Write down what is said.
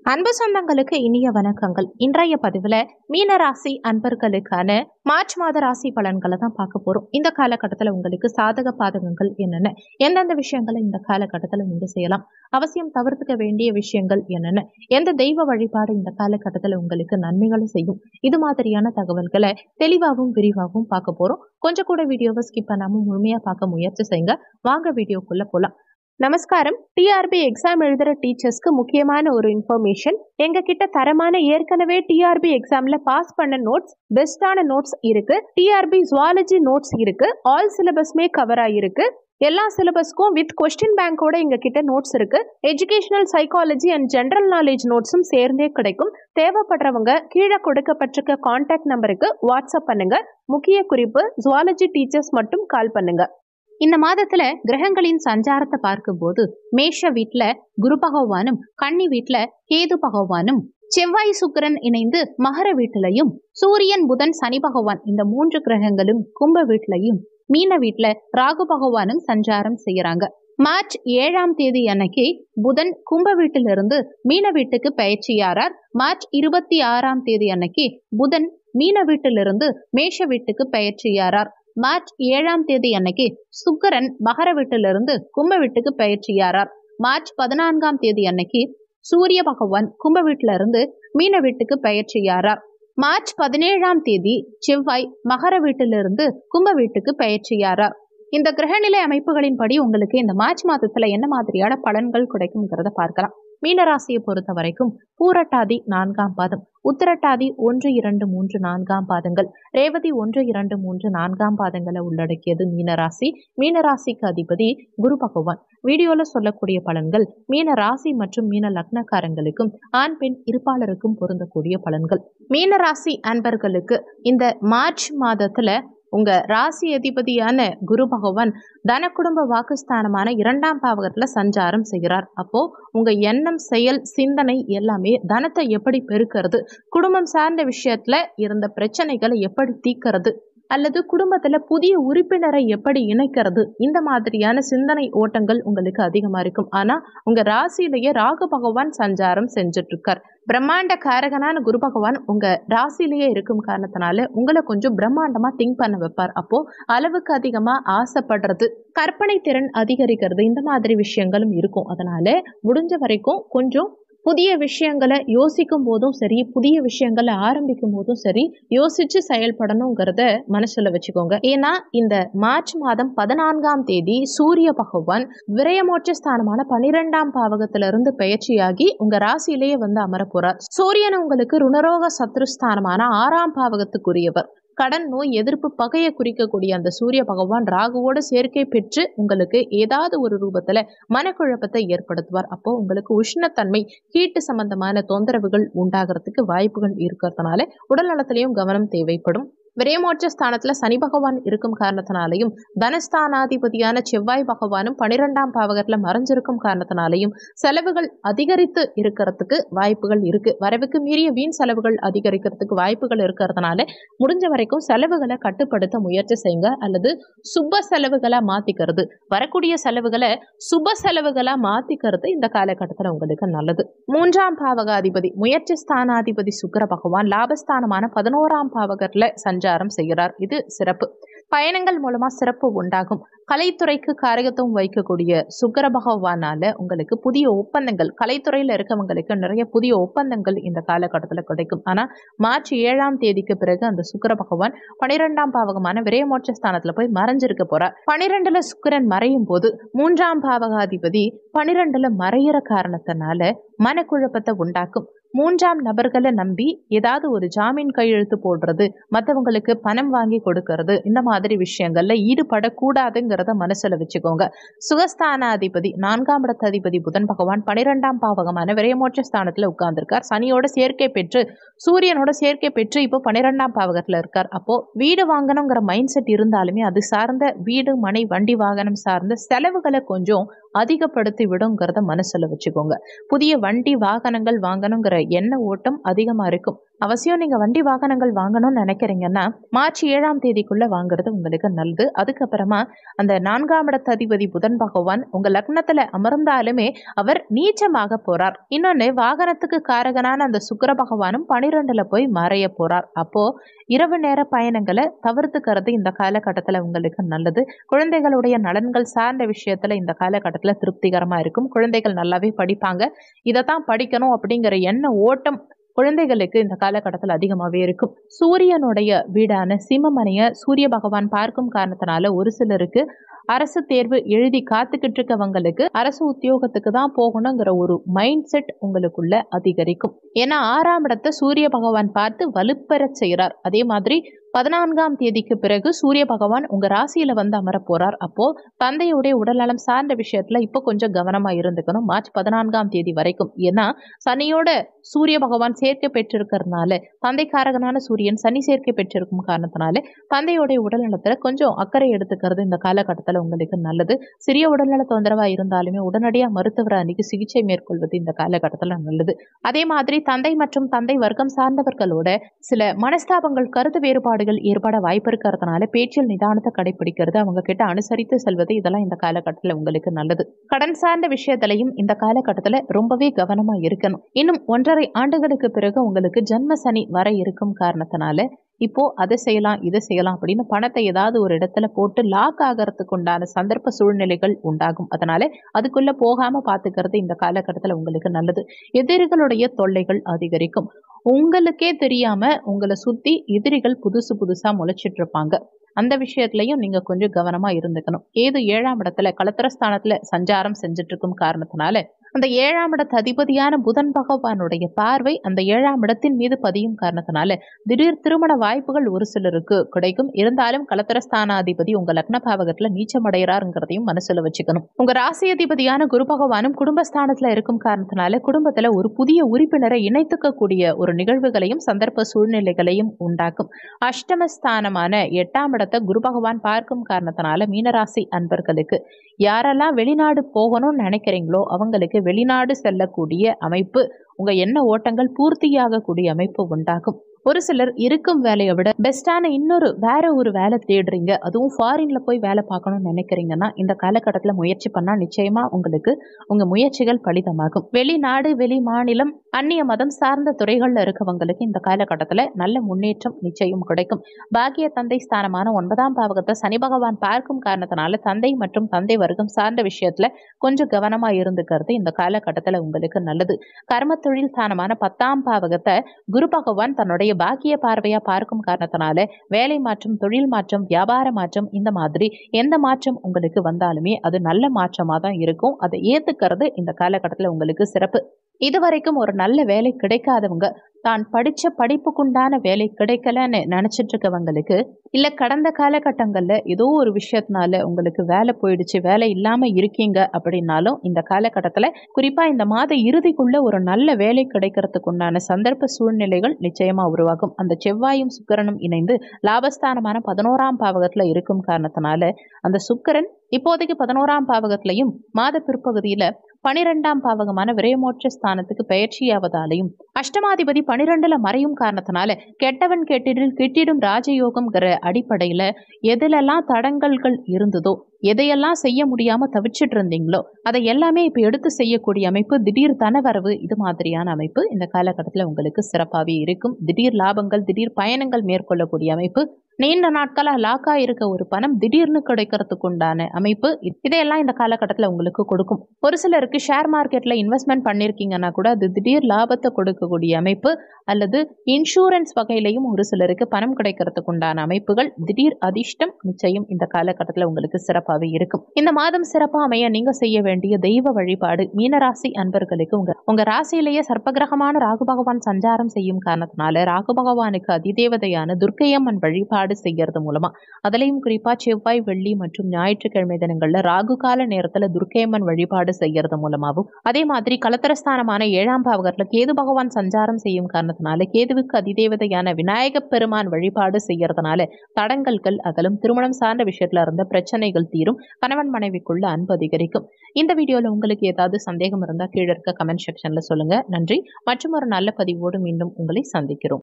அன்பு சொந்தங்களுக்கு இனிய வணக்கங்கள். இன்றைய பதிவுல மீனராசி அன்பர்களுக்கான மார்ச் மாத ராசி பலன்களை தான் பார்க்க போறோம். இந்த காலகட்டத்தில் உங்களுக்கு சாதக பாதகங்கள் என்னென்ன, எந்தெந்த விஷயங்களை இந்த காலகட்டத்தில் நீங்க செய்யலாம், அவசியம் தவிர்த்துக்க வேண்டிய விஷயங்கள் என்னென்ன, எந்த தெய்வ வழிபாடு இந்த காலகட்டத்தில் உங்களுக்கு நன்மைகளை செய்யும், இது மாதிரியான தகவல்களை தெளிவாகவும் விரிவாகவும் பார்க்க போறோம். கொஞ்சம் கூட வீடியோவை ஸ்கிப் பண்ணாம முழுமையா பார்க்க முயற்சி செய்யுங்க. வாங்க வீடியோக்குள்ள போலாம். நமஸ்காரம். டிஆர்பி எக்ஸாம் எழுதுற டீச்சர்ஸ்க்கு முக்கியமான ஒரு இன்ஃபர்மேஷன். எங்க கிட்ட தரமான ஏற்கனவே டிஆர்பி எக்ஸாம்ல பாஸ் பண்ண நோட்ஸ், பெஸ்டான நோட்ஸ் இருக்கு. டிஆர்பி ஜுவாலஜி நோட்ஸ் இருக்கு. ஆல் சிலபஸ்மே கவர் ஆகிருக்கு. எல்லா சிலபஸ்க்கும் வித் கொஸ்டின் பேங்கோட எங்க கிட்ட நோட்ஸ் இருக்கு. Educational psychology and general knowledge நோட்ஸும் சேர்ந்தே கிடைக்கும். தேவைப்படுறவங்க கீழே கொடுக்கப்பட்டிருக்க கான்டாக்ட் நம்பருக்கு வாட்ஸ்அப் பண்ணுங்க. முக்கிய குறிப்பு, ஜுவாலஜி டீச்சர்ஸ் மட்டும் கால் பண்ணுங்க. இந்த மாதத்துல கிரகங்களின் சஞ்சாரத்தை பார்க்கும்போது மேஷ வீட்டுல குரு பகவானும், கன்னி வீட்டுல கேது பகவானும், செவ்வாய் சுக்கிரன் இணைந்து மகர வீட்டிலையும், சூரியன் புதன் சனி பகவான் இந்த 3 கிரகங்களும் கும்ப வீட்டிலையும், மீன வீட்டுல ராகு பகவானும் சஞ்சாரம் செய்யறாங்க. மார்ச் 7ஆம் தேதி அன்னைக்கு புதன் கும்ப வீட்டிலிருந்து மீன வீட்டுக்கு பயிற்சியாரார். மார்ச் 26ஆம் தேதி அன்னைக்கு புதன் மீன வீட்டிலிருந்து மேஷ வீட்டுக்கு பயிற்சியாரார். மார்ச் 7ஆம் தேதி அன்னைக்கு சுக்கிரன் மகர வீட்டிலிருந்து கும்ப வீட்டுக்கு பயிற்சியாரார். மார்ச் 14ஆம் தேதி அன்னைக்கு சூரிய பகவான் கும்ப வீட்டில இருந்து மீன வீட்டுக்கு பயிற்சியாரார். மார்ச் 17ஆம் தேதி செவ்வாய் மகர வீட்டிலிருந்து கும்ப வீட்டுக்கு பயிற்சியாரார். இந்த கிரகநிலை அமைப்புகளின்படி உங்களுக்கு இந்த மார்ச் மாதத்துல என்ன மாதிரியான பலன்கள் கிடைக்கும்ங்கிறத பார்க்கலாம். மீனராசியை பொறுத்த வரைக்கும் பூரட்டாதி 4ஆம் பாதம், உத்திரட்டாதி 1, 2, 3, 4ஆம் பாதங்கள், ரேவதி 1, 2, 3, 4ஆம் பாதங்களை உள்ளடக்கியது மீனராசி. மீனராசிக்கு அதிபதி குரு பகவான். வீடியோல சொல்லக்கூடிய பலன்கள் மீன ராசி மற்றும் மீன லக்னக்காரங்களுக்கும் ஆண் பெண் இருப்பாளருக்கும் பொருந்தக்கூடிய பலன்கள். மீனராசி அன்பர்களுக்கு இந்த மார்ச் மாதத்துல உங்க ராசி அதிபதியான குரு பகவான் தன குடும்ப வாக்குஸ்தானமான 2ஆம் பாவகத்துல சஞ்சாரம் செய்கிறார். அப்போ உங்க எண்ணம், செயல், சிந்தனை எல்லாமே தனத்தை எப்படி பெருக்கிறது, குடும்பம் சார்ந்த விஷயத்துல இருந்த பிரச்சனைகளை எப்படி தீர்க்கிறது, அல்லது குடும்பத்துல புதிய உறுப்பினரை எப்படி இணைக்கிறது, இந்த மாதிரியான சிந்தனை ஓட்டங்கள் உங்களுக்கு அதிகமா இருக்கும். ஆனா உங்க ராசியிலேயே ராகு பகவான் சஞ்சாரம் செஞ்சுட்டு இருக்கார். பிரம்மாண்ட காரகனான குரு பகவான் உங்க ராசியிலேயே இருக்கும் காரணத்தினால உங்களை கொஞ்சம் பிரம்மாண்டமா திங்க் பண்ண வைப்பார். அப்போ அளவுக்கு அதிகமா ஆசைப்படுறது, கற்பனை திறன் அதிகரிக்கிறது, இந்த மாதிரி விஷயங்களும் இருக்கும். அதனால முடிஞ்ச வரைக்கும் கொஞ்சம் புதிய விஷயங்களை யோசிக்கும் போதும் சரி, புதிய விஷயங்களை ஆரம்பிக்கும் போதும் சரி, யோசிச்சு செயல்படணுங்கிறத மனசுல வச்சுக்கோங்க. ஏன்னா இந்த மார்ச் மாதம் 14ஆம் தேதி சூரிய பகவான் விரயமோட்ச ஸ்தானமான 12ஆம் பாவகத்திலிருந்து பயிற்சியாகி உங்க ராசியிலேயே வந்து அமர போறார். சூரியன் உங்களுக்கு ருணரோக சத்ருஸ்தானமான 6ஆம் பாவகத்துக்குரியவர். கடன், நோய், எதிர்ப்பு, பகையை குறிக்கக்கூடிய அந்த சூரிய பகவான் ராகுவோட சேர்க்கை பெற்று உங்களுக்கு ஏதாவது ஒரு ரூபத்துல மனக்குழப்பத்தை ஏற்படுத்துவார். அப்போ உங்களுக்கு உஷ்ணத்தன்மை, ஹீட்டு சம்பந்தமான தொந்தரவுகள் உண்டாகிறதுக்கு வாய்ப்புகள் இருக்கிறதுனால உடல் நலத்திலையும் கவனம் தேவைப்படும். விரயமோட்ச ஸ்தானத்துல சனி பகவான் இருக்கும் காரணத்தினாலையும், தனஸ்தானாதிபதியான செவ்வாய் பகவானும் 12ஆம் பாவகத்துல மறைஞ்சிருக்கும் காரணத்தினாலையும் செலவுகள் அதிகரித்து இருக்கிறதுக்கு வாய்ப்புகள் இருக்கு. வரவுக்கு மீறிய வீண் செலவுகள் அதிகரிக்கிறதுக்கு வாய்ப்புகள் இருக்கிறதுனால முடிஞ்ச வரைக்கும் செலவுகளை கட்டுப்படுத்த முயற்சி செய்யுங்க. அல்லது சுப செலவுகளா மாத்திக்கிறது, வரக்கூடிய செலவுகளை சுப செலவுகளா மாத்திக்கிறது இந்த காலகட்டத்தில் உங்களுக்கு நல்லது. 3ஆம் பாவகாதிபதி முயற்சி ஸ்தானாதிபதி சுக்கிர பகவான் லாபஸ்தானமான 11ஆம் பாவகத்துல சஞ்சாரம் செய்கிறார். இது சிறப்பு. பயணங்கள் மூலமா சிறப்பு உண்டாகும். கலைத்துறைக்கு காரகத்துவம் வைக்கக்கூடிய சுக்கிர பகவானால உங்களுக்கு புதிய ஒப்பந்தங்கள், கலைத்துறையில இருக்கவங்களுக்கு நிறைய புதிய ஒப்பந்தங்கள் இந்த காலகட்டத்தில் கிடைக்கும். ஆனா மார்ச் 7ஆம் தேதிக்கு பிறகு அந்த சுக்கிர பகவான் 12ஆம் பாவகமான விரயமோட்ச ஸ்தானத்துல போய் மறைஞ்சிருக்க போறார். 12ல சுக்கிரன் மறையும் போது 3ஆம் பாவகாதிபதி 12ல மறையிற காரணத்தினால மனக்குழப்பத்தை உண்டாக்கும். 3ஆம் நபர்களை நம்பி ஏதாவது ஒரு ஜாமீன் கையெழுத்து போடுறது, மற்றவங்களுக்கு பணம் வாங்கி கொடுக்கறது, இந்த மாதிரி விஷயங்கள்ல ஈடுபடக்கூடாதுங்கிறத மனசுல வச்சுக்கோங்க. சுகஸ்தானாதிபதி 4ஆம் இடத்ததிபதி புதன் பகவான் 12ஆம் பாவகமான விரயமோட்ச ஸ்தானத்துல உட்கார்ந்துருக்கார். சனியோட சேர்க்கை பெற்று, சூரியனோட சேர்க்கை பெற்று இப்போ 12ஆம் பாவகத்துல இருக்கார். அப்போ வீடு வாங்கணுங்கிற மைண்ட் செட் இருந்தாலுமே அது சார்ந்த வீடு, மனை, வண்டி, வாகனம் சார்ந்த செலவுகளை கொஞ்சம் அதிகப்படுத்தி விடுங்கிறத மனசுல வச்சுக்கோங்க. புதிய வண்டி வாகனங்கள் வாங்கணுங்கிற எண்ண ஓட்டம் அதிகமா இருக்கும். அவசியம் நீங்க வண்டி வாகனங்கள் வாங்கணும்னு நினைக்கிறீங்கன்னா மார்ச் 7ஆம் தேதிக்குள்ள வாங்குறது உங்களுக்கு நல்லது. அதுக்கப்புறமா அந்த 4ஆம் இடத்து அதிபதி புதன் பகவான் உங்க லக்னத்துல அமர்ந்தாலுமே அவர் நீச்சமாக போறார். இன்னொன்னு வாகனத்துக்கு காரகனான அந்த சுக்கிர பகவானும் 12ல போய் மறைய போறார். அப்போ இரவு நேர பயணங்களை தவிர்த்துக்கிறது இந்த காலகட்டத்துல உங்களுக்கு நல்லது. குழந்தைகளுடைய நலன்கள் சார்ந்த விஷயத்துல இந்த காலகட்டத்துல திருப்திகரமா இருக்கும். குழந்தைகள் நல்லாவே படிப்பாங்க. இதைத்தான் படிக்கணும் அப்படிங்கிற எண்ண ஓட்டம் குழந்தைகளுக்கு இந்த காலகட்டத்தில் அதிகமாகவே இருக்கும். சூரியனுடைய வீடான சிம்மமனைய சூரிய பகவான் பார்க்கும் காரணத்தினால ஒரு சிலருக்கு அரசு தேர்வு எழுதி காத்துக்கிட்டு இருக்கவங்களுக்கு அரசு உத்தியோகத்துக்கு தான் போகணுங்கிற ஒரு மைண்ட் செட் உங்களுக்குள்ள அதிகரிக்கும். ஏன்னா 6ஆம் இடத்தை சூரிய பகவான் பார்த்து வலுப்பெற செய்கிறார். அதே மாதிரி 14ஆம் தேதிக்கு பிறகு சூரிய பகவான் உங்க ராசியில வந்து அமர போறார். அப்போ தந்தையுடைய உடல்நலம் சார்ந்த விஷயத்துல இப்போ கொஞ்சம் கவனமா இருந்துக்கணும் மார்ச் 14ஆம் தேதி வரைக்கும். ஏன்னா சனியோட சூரிய பகவான் சேர்க்கை பெற்றிருக்கிறதுனால, தந்தைக்காரகனான சூரியன் சனி சேர்க்கை பெற்றிருக்கும் காரணத்தினால தந்தையுடைய உடல்நலத்துல கொஞ்சம் அக்கறை எடுத்துக்கிறது இந்த காலகட்டத்துல உங்களுக்கு நல்லது. சிறிய உடல்நல தொந்தரவா இருந்தாலுமே உடனடியா மருத்துவரை அன்னைக்கு சிகிச்சை மேற்கொள்வது இந்த காலகட்டத்துல நல்லது. அதே மாதிரி தந்தை மற்றும் தந்தை வர்க்கம் சார்ந்தவர்களோட சில மனஸ்தாபங்கள் கருத்து வேறுபாடுகள் ஏற்பட வாய்ப்பு இருக்கிறதுனால பேச்சில் நிதானத்தை கடைபிடிக்கிறது, அவங்க கிட்ட அனுசரித்து செல்வது இதெல்லாம் இந்த காலகட்டத்தில் உங்களுக்கு நல்லது. கடன் சார்ந்த விஷயத்திலையும் இந்த காலகட்டத்தில் ரொம்பவே கவனமா இருக்கணும். இன்னும் 1.5 ஆண்டுகளுக்கு பிறகு உங்களுக்கு ஜென்ம சனி வர இருக்கும் காரணத்தினால இப்போ அதை செய்யலாம் இதை செய்யலாம் அப்படின்னு பணத்தை ஏதாவது ஒரு இடத்துல போட்டு லாக் ஆகிறதுக்கு உண்டான சந்தர்ப்ப சூழ்நிலைகள் உண்டாகும். அதனால அதுக்குள்ள போகாம பாத்துக்கிறது இந்த காலகட்டத்தில் உங்களுக்கு நல்லது. எதிரிகளுடைய தொல்லைகள் அதிகரிக்கும். உங்களுக்கே தெரியாம உங்களை சுத்தி எதிரிகள் புதுசா முளைச்சிட்டு இருப்பாங்க. அந்த விஷயத்திலையும் நீங்க கொஞ்சம் கவனமா இருந்துக்கணும். கேது 7ஆம் இடத்துல கலத்திரஸ்தானத்துல சஞ்சாரம் செஞ்சுட்டு இருக்கும் காரணத்தினால அந்த 7ஆம் இடத்து அதிபதியான புதன் பகவானுடைய பார்வை அந்த 7ஆம் இடத்தின் மீது பதியும் காரணத்தினால திடீர் திருமண வாய்ப்புகள் ஒரு சிலருக்கு கிடைக்கும். இருந்தாலும் கலத்திரஸ்தானாதிபதி உங்க லக்ன பாவகத்துல நீச்சமடைகிறாருங்கிறதையும் மனசுல வச்சுக்கணும். உங்க ராசி அதிபதியான குரு பகவானும் குடும்பஸ்தானத்துல இருக்கும் காரணத்தினால குடும்பத்துல ஒரு புதிய உறுப்பினரை இணைத்துக்கக்கூடிய ஒரு நிகழ்வுகளையும் சந்தர்ப்ப சூழ்நிலைகளையும் உண்டாக்கும். அஷ்டமஸ்தானமான 8ஆம் இடத்தை குரு பகவான் பார்க்கும் காரணத்தினால மீனராசி அன்பர்களுக்கு யாரெல்லாம் வெளிநாடு போகணும்னு நினைக்கிறீங்களோ அவங்களுக்கு வெளிநாடு செல்லக்கூடிய அமைப்பு, உங்க எண்ண ஓட்டங்கள் பூர்த்தியாகக்கூடிய அமைப்பு உண்டாகும். ஒரு சிலர் இருக்கும் வேலையை விட பெஸ்டான வேற ஒரு வேலை தேடுறீங்க, அதுவும் ஃபாரின்ல போய் வேலை பார்க்கணும்னு நினைக்கிறீங்கன்னா இந்த காலகட்டத்தில் முயற்சி பண்ணா நிச்சயமா உங்களுக்கு உங்க முயற்சிகள் பலிதமாகும். வெளிநாடு வெளி மாநிலம் அந்நிய மதம் சார்ந்த துறைகள்ல இருக்கவங்களுக்கு இந்த காலகட்டத்தில் நல்ல முன்னேற்றம் நிச்சயம் கிடைக்கும். பாக்கிய தந்தை ஸ்தானமான 9ஆம் பாவகத்தை சனி பகவான் பார்க்கும் காரணத்தினால தந்தை மற்றும் தந்தை வர்க்கம் சார்ந்த விஷயத்துல கொஞ்சம் கவனமா இருந்துக்கிறது இந்த காலகட்டத்தில் உங்களுக்கு நல்லது. கர்ம தொழில் ஸ்தானமான 10ஆம் பாவகத்தை குரு பகவான் தன்னுடைய பாக்கிய பார்வையா பார்க்கும் காரணத்தினால வேலை மாற்றம், தொழில் மாற்றம், வியாபார மாற்றம், இந்த மாதிரி எந்த மாற்றம் உங்களுக்கு வந்தாலுமே அது நல்ல மாற்றமா தான் இருக்கும். அதை ஏத்துக்கிறது இந்த காலகட்டத்தில் உங்களுக்கு சிறப்பு. இதுவரைக்கும் ஒரு நல்ல வேலை கிடைக்காதவங்க, தான் படிச்ச படிப்புக்குண்டான வேலை கிடைக்கலன்னு நினைச்சிட்டு இருக்கவங்களுக்கு, இல்ல கடந்த காலகட்டங்கள்ல ஏதோ ஒரு விஷயத்தினால உங்களுக்கு வேலை போயிடுச்சு, வேலை இல்லாம இருக்கீங்க அப்படின்னாலும் இந்த காலகட்டத்துல குறிப்பா இந்த மாத இறுதிக்குள்ள ஒரு நல்ல வேலை கிடைக்கிறதுக்கு உண்டான சந்தர்ப்ப சூழ்நிலைகள் நிச்சயமா உருவாகும். அந்த செவ்வாயும் சுக்கிரனும் இணைந்து லாபஸ்தானமான 11ஆம் பாவகத்துல இருக்கும் காரணத்தினால அந்த சுக்கிரன் இப்போதைக்கு 11ஆம் பாவகத்திலையும் மாத பிற்பகுதியில 12ஆம் பாவகமான விரயமோட்ச ஸ்தானத்துக்கு பயிற்சியாவதாலையும் அஷ்டமாதிபதி 12ல மறையும் காரணத்தினால கெட்டவன் கெட்டிடில் கிட்டிடும் ராஜயோகம்ங்கிற அடிப்படையில எதிலெல்லாம் தடங்கல்கள் இருந்ததோ, எதையெல்லாம் செய்ய முடியாம தவிச்சிட்டு இருந்தீங்களோ அதை எல்லாமே இப்ப எடுத்து செய்யக்கூடிய அமைப்பு, திடீர் தனவரவு, இது மாதிரியான அமைப்பு இந்த காலகட்டத்தில் உங்களுக்கு சிறப்பாகவே இருக்கும். திடீர் லாபங்கள், திடீர் பயணங்கள் மேற்கொள்ளக்கூடிய அமைப்பு, நீண்ட நாட்களா லாக்கா இருக்க ஒரு பணம் திடீர்னு கிடைக்கிறதுக்கு உண்டான அமைப்பு, இதையெல்லாம் இந்த காலகட்டத்தில் உங்களுக்கு கொடுக்கும். ஒரு சிலருக்கு ஷேர் மார்க்கெட்ல இன்வெஸ்ட்மெண்ட் பண்ணிருக்கீங்கன்னா கூட அது திடீர் லாபத்தை கொடுக்கக்கூடிய அமைப்பு, அல்லது இன்சூரன்ஸ் வகையிலையும் ஒரு சிலருக்கு பணம் கிடைக்கிறதுக்கு உண்டான அமைப்புகள், திடீர் அதிர்ஷ்டம் நிச்சயம் இந்த காலகட்டத்தில் உங்களுக்கு சிறப்பாகவே இருக்கும். இந்த மாதம் சிறப்பாக அமைய நீங்க செய்ய வேண்டிய தெய்வ வழிபாடு, மீனராசி அன்பர்களுக்கு உங்க ராசியிலேயே சர்ப்பகிரகமான ராகு பகவான் சஞ்சாரம் செய்யும் காரணத்தினால ராகு பகவானுக்கு அதிதேவதையான துர்க்கையம்மன் வழிபாடு செய்யறது மூலமா, அதுலயும் குறிப்பா செவ்வாய், வெள்ளி மற்றும் ஞாயிற்றுக்கிழமை தினங்கள்ல ராகு கால நேரத்துல துர்க்கையம்மன் வழிபாடு செய்யறது மூலமாகவும், அதே மாதிரி கலத்திரஸ்தானமான 7ஆம் பாவகத்துல கேது பகவான் சஞ்சாரம் செய்யும் காரணத்தினால கேதுவுக்கு அதிதேவதையான விநாயக பெருமான் வழிபாடு செய்யறதுனால தடங்கல்கள் அகலும், திருமணம் சார்ந்த விஷயத்துல இருந்த பிரச்சனைகள் தீரும், கணவன் மனைவிக்குள்ள அன்பு அதிகரிக்கும். இந்த வீடியோல உங்களுக்கு ஏதாவது சந்தேகம் இருந்தா கீழே இருக்க கமெண்ட் செக்ஷன்ல சொல்லுங்க. நன்றி. மற்றும் ஒரு நல்ல பதிவோடு மீண்டும் உங்களை சந்திக்கிறோம்.